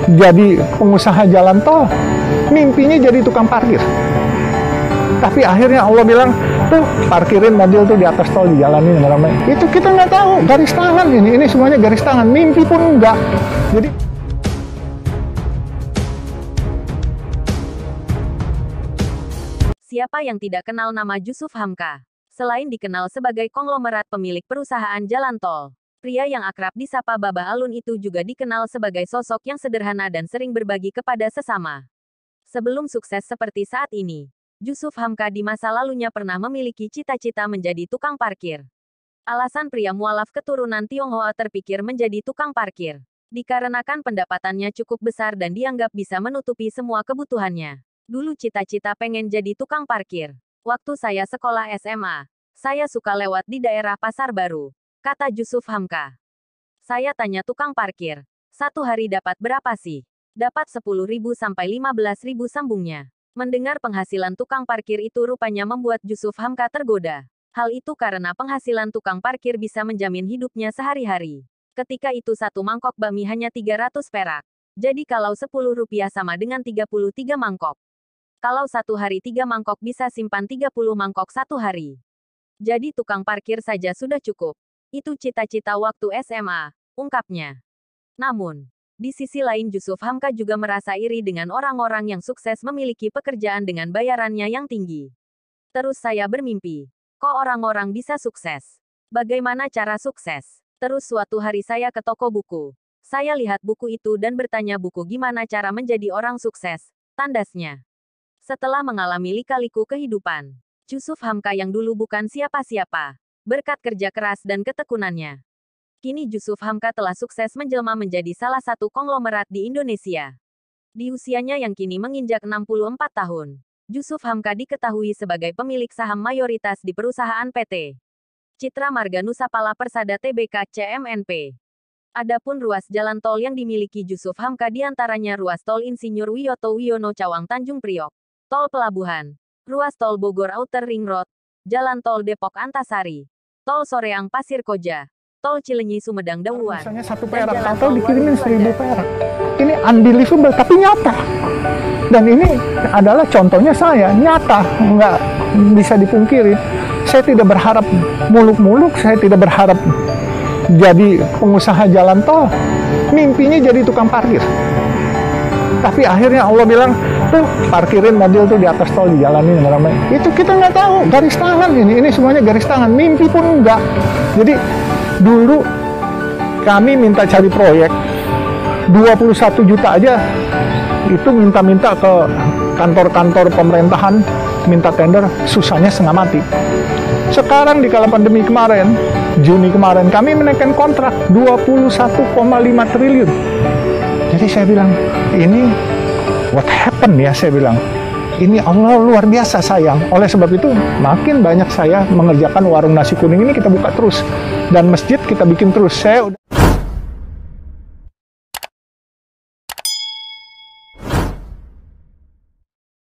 jadi pengusaha jalan tol, mimpinya jadi tukang parkir. Tapi akhirnya Allah bilang, tuh parkirin mobil tuh di atas tol, di jalan ini ramai. Itu kita nggak tahu, garis tangan ini semuanya garis tangan, mimpi pun enggak. Jadi siapa yang tidak kenal nama Jusuf Hamka? Selain dikenal sebagai konglomerat pemilik perusahaan jalan tol, pria yang akrab disapa Babah Alun itu juga dikenal sebagai sosok yang sederhana dan sering berbagi kepada sesama. Sebelum sukses seperti saat ini, Jusuf Hamka di masa lalunya pernah memiliki cita-cita menjadi tukang parkir. Alasan pria mualaf keturunan Tionghoa terpikir menjadi tukang parkir, dikarenakan pendapatannya cukup besar dan dianggap bisa menutupi semua kebutuhannya. Dulu cita-cita pengen jadi tukang parkir. Waktu saya sekolah SMA, saya suka lewat di daerah Pasar Baru, kata Jusuf Hamka. Saya tanya tukang parkir, satu hari dapat berapa sih? Dapat 10.000 sampai 15.000 sambungnya. Mendengar penghasilan tukang parkir itu rupanya membuat Jusuf Hamka tergoda. Hal itu karena penghasilan tukang parkir bisa menjamin hidupnya sehari-hari. Ketika itu satu mangkok bakmi hanya 300 perak. Jadi kalau 10 rupiah sama dengan 33 mangkok. Kalau satu hari 3 mangkok bisa simpan 30 mangkok satu hari. Jadi tukang parkir saja sudah cukup. Itu cita-cita waktu SMA, ungkapnya. Namun, di sisi lain Jusuf Hamka juga merasa iri dengan orang-orang yang sukses memiliki pekerjaan dengan bayarannya yang tinggi. Terus saya bermimpi, kok orang-orang bisa sukses? Bagaimana cara sukses? Terus suatu hari saya ke toko buku. Saya lihat buku itu dan bertanya buku gimana cara menjadi orang sukses, tandasnya. Setelah mengalami lika-liku kehidupan, Jusuf Hamka yang dulu bukan siapa-siapa, berkat kerja keras dan ketekunannya. Kini Jusuf Hamka telah sukses menjelma menjadi salah satu konglomerat di Indonesia. Di usianya yang kini menginjak 64 tahun, Jusuf Hamka diketahui sebagai pemilik saham mayoritas di perusahaan PT Citra Marga Nusapala Persada Tbk CMNP. Adapun ruas jalan tol yang dimiliki Jusuf Hamka diantaranya ruas tol Insinyur Wiyoto Wiono Cawang Tanjung Priok, Tol Pelabuhan, ruas tol Bogor Outer Ring Road, jalan tol Depok Antasari, tol Soreang Pasir Koja, tol Cilenyi Sumedang Dawuan. Misalnya 1 perak, atau dikirimin 1.000 perak. Ini unbelievable tapi nyata. Dan ini adalah contohnya saya, nyata, nggak bisa dipungkiri. Saya tidak berharap muluk-muluk, saya tidak berharap jadi pengusaha jalan tol. Mimpinya jadi tukang parkir. Tapi akhirnya Allah bilang, tuh parkirin mobil tuh di atas tol, di jalan ini ramai. Itu kita nggak tahu, garis tangan ini semuanya garis tangan, mimpi pun enggak. Jadi dulu kami minta cari proyek 21 juta aja, itu minta-minta ke kantor-kantor pemerintahan, minta tender, susahnya setengah mati. Sekarang di kala pandemi kemarin, Juni kemarin, kami menaikkan kontrak 21,5 triliun. Jadi saya bilang, ini what happened ya, saya bilang. Ini Allah luar biasa sayang. Oleh sebab itu, makin banyak saya mengerjakan warung nasi kuning ini kita buka terus. Dan masjid kita bikin terus. Saya udah